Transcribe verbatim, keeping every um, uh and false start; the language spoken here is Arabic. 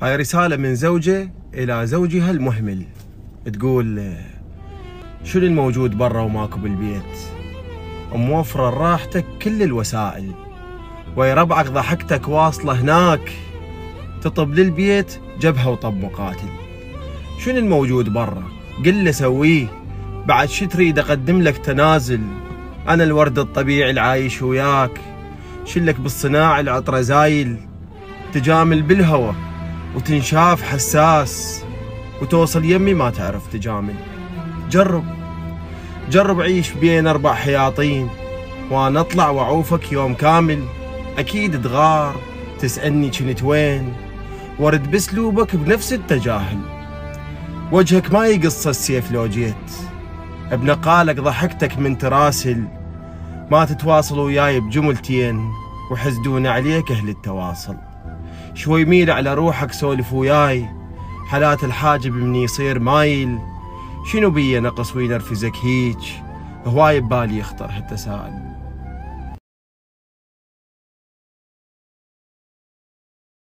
هاي رسالة من زوجة إلى زوجها المهمل، تقول شنو الموجود برا وماكو بالبيت؟ موفرة لراحتك كل الوسائل، ويا ربعك ضحكتك واصلة هناك، تطب للبيت جبهة وطب مقاتل. شنو الموجود برا؟ قل لي سويه، بعد شي تريد أقدم لك تنازل؟ أنا الورد الطبيعي العايش وياك، شلك بالصناع العطرة زايل، تجامل بالهوى وتنشاف حساس، وتوصل يمي ما تعرف تجامل. جرب جرب عيش بين أربع حياطين، وأنا أطلع وأعوفك يوم كامل. أكيد تغار تسألني كنت وين، ورد بسلوبك بنفس التجاهل. وجهك ما يقص السيف لو جيت، بنقالك ضحكتك من تراسل. ما تتواصل وياي بجملتين، وحسدون عليك أهل التواصل. شوي ميل على روحك سولف وياي، حالات الحاجب من يصير مايل. شنو بيه نقص وينرفزك هيج؟ هواي ببالي يخطر هالتساؤل.